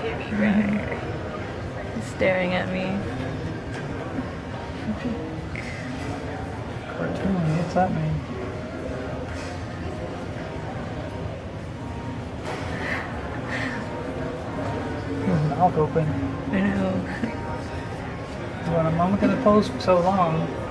kitty right. He's staring at me. Cartoon, what's that mean? His mouth open. I know. Well, I'm gonna pose for so long.